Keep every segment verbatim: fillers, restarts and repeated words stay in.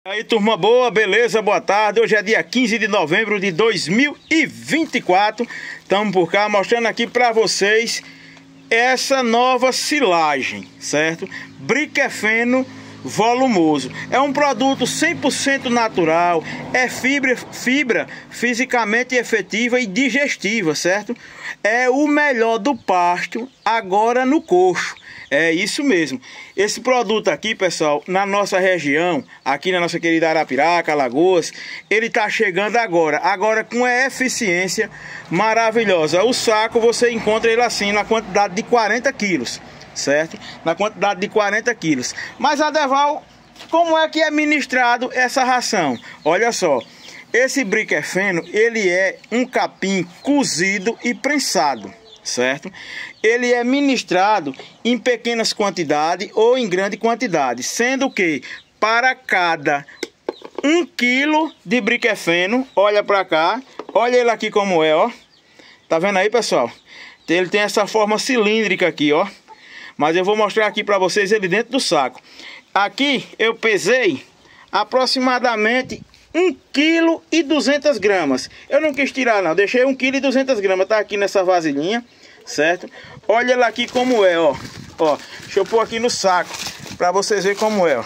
E aí, turma boa, beleza? Boa tarde. Hoje é dia quinze de novembro de dois mil e vinte e quatro. Estamos por cá mostrando aqui para vocês essa nova silagem, certo? Briquefeno volumoso. É um produto cem por cento natural, é fibra, fibra fisicamente efetiva e digestiva, certo? É o melhor do pasto agora no coxo. É isso mesmo. Esse produto aqui, pessoal, na nossa região, aqui na nossa querida Arapiraca, Alagoas, ele tá chegando agora, agora com eficiência maravilhosa. O saco você encontra ele assim na quantidade de quarenta quilos, certo? Na quantidade de quarenta quilos. Mas, Adeval, como é que é ministrado essa ração? Olha só, esse briquefeno, ele é um capim cozido e prensado, certo? Ele é ministrado em pequenas quantidades ou em grande quantidade, sendo que para cada um quilo de briquefeno, olha para cá, olha ele aqui como é, ó. Tá vendo aí, pessoal? Ele tem essa forma cilíndrica aqui, ó. Mas eu vou mostrar aqui para vocês ele dentro do saco. Aqui eu pesei aproximadamente um quilo e duzentas gramas. Eu não quis tirar não, deixei um quilo e duzentas gramas, tá aqui nessa vasilhinha, certo? Olha lá aqui como é, ó. Ó, deixa eu pôr aqui no saco para vocês verem como é, ó.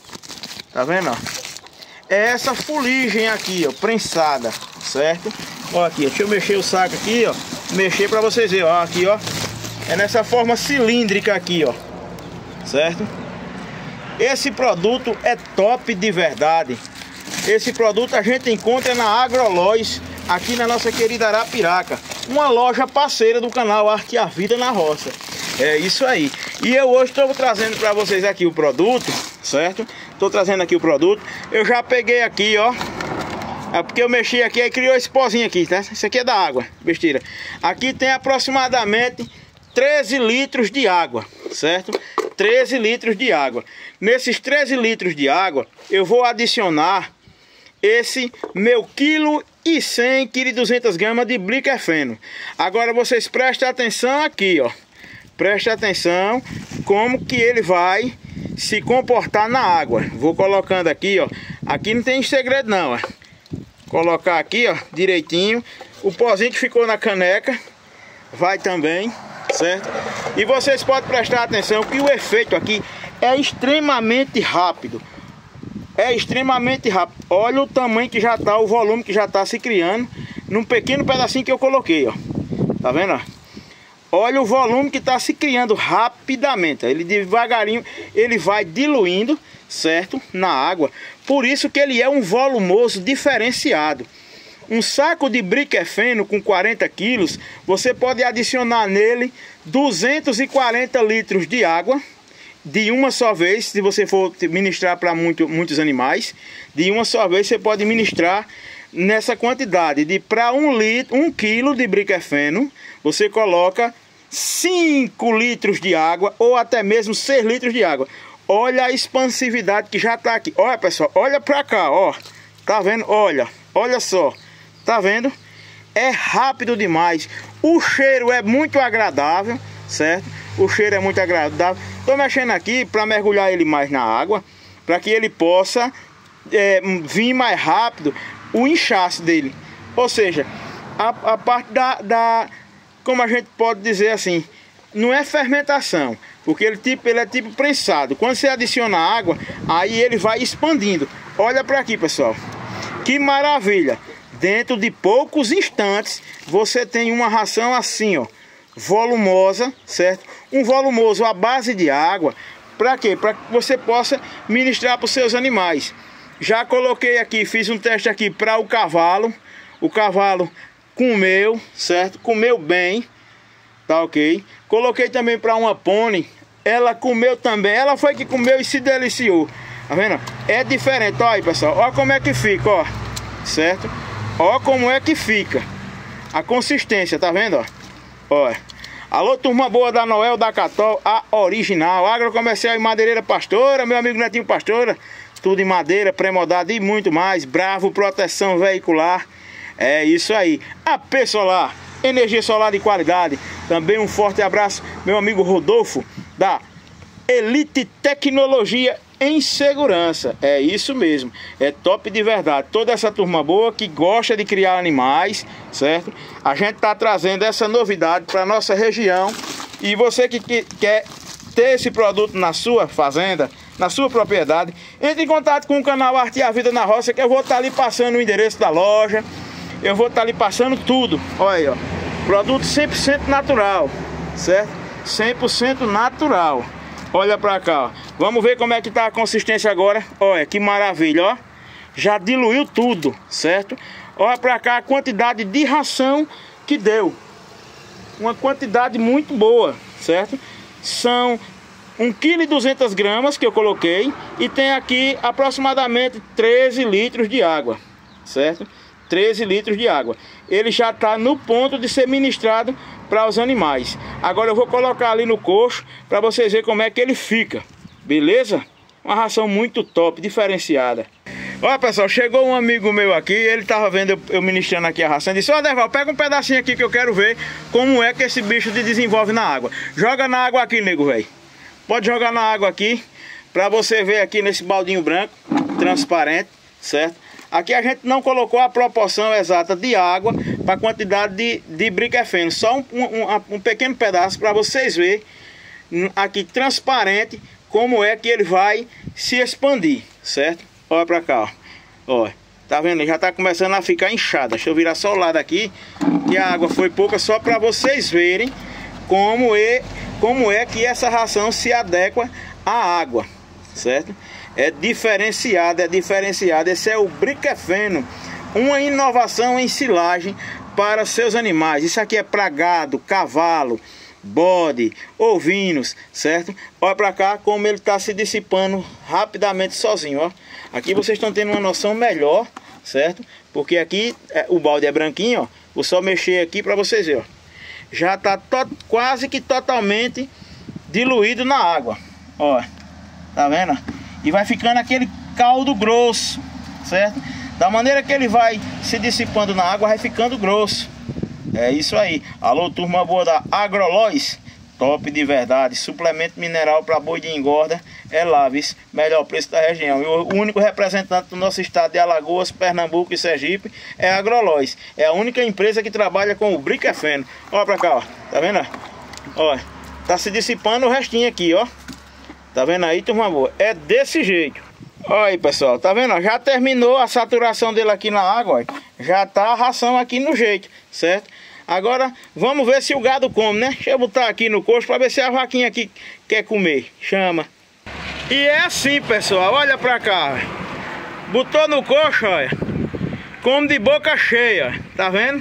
Tá vendo, ó? É essa fuligem aqui, ó, prensada, certo? Ó, aqui, deixa eu mexer o saco aqui, ó. Mexer para vocês verem, ó, aqui, ó. É nessa forma cilíndrica aqui, ó. Certo? Esse produto é top de verdade. Esse produto a gente encontra na Agrolóis, aqui na nossa querida Arapiraca, uma loja parceira do canal Arte e a Vida na Roça. É isso aí. E eu hoje estou trazendo para vocês aqui o produto, certo? Estou trazendo aqui o produto. Eu já peguei aqui, ó. É porque eu mexi aqui e criou esse pozinho aqui, tá? Isso aqui é da água, besteira. Aqui tem aproximadamente treze litros de água, certo? treze litros de água. Nesses treze litros de água, eu vou adicionar esse meu quilo e cem, quilo e duzentas gramas de briquefeno. Agora vocês prestem atenção aqui, ó. Prestem atenção como que ele vai se comportar na água. Vou colocando aqui, ó. Aqui não tem segredo não, ó. Colocar aqui, ó, direitinho. O pozinho que ficou na caneca vai também, certo? E vocês podem prestar atenção que o efeito aqui é extremamente rápido. É extremamente rápido. Olha o tamanho que já está, o volume que já está se criando num pequeno pedacinho que eu coloquei, ó. Tá vendo, ó? Olha o volume que está se criando rapidamente. Ele devagarinho, ele vai diluindo, certo? Na água. Por isso que ele é um volumoso diferenciado. Um saco de briquefeno com quarenta quilos, você pode adicionar nele duzentos e quarenta litros de água de uma só vez. Se você for ministrar para muito, muitos animais, de uma só vez você pode ministrar nessa quantidade de para um litro, um quilo de briquefeno, você coloca cinco litros de água ou até mesmo seis litros de água. Olha a expansividade que já está aqui. Olha, pessoal, olha para cá, ó. Tá vendo? Olha, olha só. Tá vendo? É rápido demais. O cheiro é muito agradável, certo? O cheiro é muito agradável. Tô mexendo aqui para mergulhar ele mais na água, para que ele possa é, vir mais rápido o inchaço dele. Ou seja, a, a parte da, da, como a gente pode dizer assim, não é fermentação, porque ele, tipo, ele é tipo prensado. Quando você adiciona água, aí ele vai expandindo. Olha para aqui, pessoal. Que maravilha! Dentro de poucos instantes, você tem uma ração assim, ó, volumosa, certo? Um volumoso à base de água. Para quê? Para que você possa ministrar para os seus animais. Já coloquei aqui, fiz um teste aqui para o cavalo. O cavalo comeu, certo? Comeu bem, tá ok? Coloquei também para uma pônei. Ela comeu também. Ela foi que comeu e se deliciou. Tá vendo? É diferente. Olha aí, pessoal. Olha como é que fica, ó. Certo? Ó como é que fica a consistência, tá vendo, ó? Olha. Alô, turma boa da Noel da Catol, a original, agrocomercial e madeireira Pastora, meu amigo Netinho Pastora, tudo em madeira, pré-moldado e muito mais. Bravo, proteção veicular, é isso aí. A P Solar, energia solar de qualidade. Também um forte abraço, meu amigo Rodolfo, da Elite Tecnologia em segurança. É isso mesmo, é top de verdade. Toda essa turma boa que gosta de criar animais, certo? A gente tá trazendo essa novidade para nossa região. E você que, que quer ter esse produto na sua fazenda, na sua propriedade, entre em contato com o canal Arte e a Vida na Roça, que eu vou estar ali passando o endereço da loja. Eu vou estar ali passando tudo. Olha aí, ó, produto cem por cento natural, certo? cem por cento natural. Olha pra cá, ó. Vamos ver como é que tá a consistência agora. Olha, que maravilha, ó. Já diluiu tudo, certo? Olha pra cá a quantidade de ração que deu. Uma quantidade muito boa, certo? São um quilo e duzentas gramas que eu coloquei. E tem aqui aproximadamente treze litros de água, certo? treze litros de água. Ele já está no ponto de ser ministrado para os animais. Agora eu vou colocar ali no coxo para vocês verem como é que ele fica. Beleza? Uma ração muito top, diferenciada. Olha pessoal, chegou um amigo meu aqui. Ele estava vendo eu, eu ministrando aqui a ração. Disse: ó, Derval, pega um pedacinho aqui que eu quero ver como é que esse bicho se desenvolve na água. Joga na água aqui, nego velho. Pode jogar na água aqui para você ver aqui nesse baldinho branco transparente, certo? Aqui a gente não colocou a proporção exata de água para a quantidade de, de briquefeno. Só um, um, um pequeno pedaço para vocês verem aqui transparente como é que ele vai se expandir, certo? Olha para cá, ó. Olha, tá vendo? Já está começando a ficar inchada. Deixa eu virar só o lado aqui, que a água foi pouca, só para vocês verem como é, como é que essa ração se adequa à água, certo? É diferenciado, é diferenciado. Esse é o briquefeno, uma inovação em silagem para seus animais. Isso aqui é para gado, cavalo, bode, ovinos, certo? Olha para cá como ele está se dissipando rapidamente sozinho, ó. Aqui vocês estão tendo uma noção melhor, certo? Porque aqui é, o balde é branquinho, ó. Vou só mexer aqui para vocês verem, ó. Já está quase que totalmente diluído na água, ó. Tá vendo? E vai ficando aquele caldo grosso, certo? Da maneira que ele vai se dissipando na água, vai ficando grosso. É isso aí. Alô, turma boa da Agrolóis. Top de verdade. Suplemento mineral para boi de engorda é Laves. Melhor preço da região. E o único representante do nosso estado de Alagoas, Pernambuco e Sergipe é a Agrolóis. É a única empresa que trabalha com o briquefeno. Olha pra cá, ó. Tá vendo? Olha, tá se dissipando o restinho aqui, ó. Tá vendo aí, turma boa? É desse jeito. Olha aí, pessoal, tá vendo? Já terminou a saturação dele aqui na água, ó. Já tá a ração aqui no jeito, certo? Agora, vamos ver se o gado come, né? Deixa eu botar aqui no coxo pra ver se a vaquinha aqui quer comer. Chama. E é assim, pessoal, olha pra cá. Botou no coxo, olha. Come de boca cheia, tá vendo?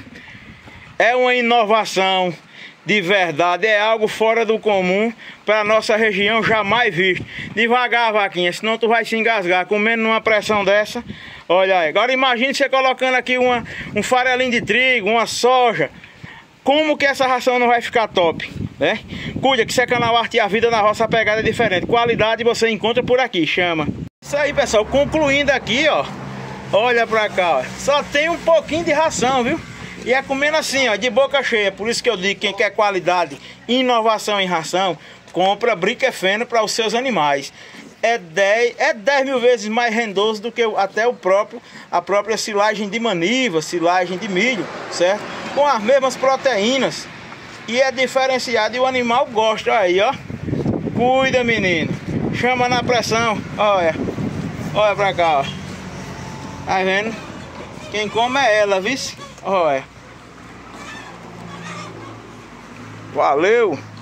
É uma inovação. De verdade, é algo fora do comum para nossa região, jamais visto. Devagar, vaquinha, senão tu vai se engasgar comendo numa pressão dessa. Olha aí, agora imagine você colocando aqui uma, um farelinho de trigo, uma soja. Como que essa ração não vai ficar top, né? Cuida que isso é canal Arte e a Vida na Roça, a pegada é diferente. Qualidade você encontra por aqui, chama. Isso aí, pessoal, concluindo aqui, ó. Olha pra cá, ó. Só tem um pouquinho de ração, viu? E é comendo assim, ó, de boca cheia. Por isso que eu digo, quem quer qualidade e inovação em ração, compra briquefeno para os seus animais. É dez, é dez mil vezes mais rendoso do que até o próprio, a própria silagem de maniva, silagem de milho, certo? Com as mesmas proteínas. E é diferenciado e o animal gosta. Aí, ó. Cuida, menino. Chama na pressão. Olha. Olha pra cá, ó. Tá vendo? Quem come é ela, viu? Olha. Valeu!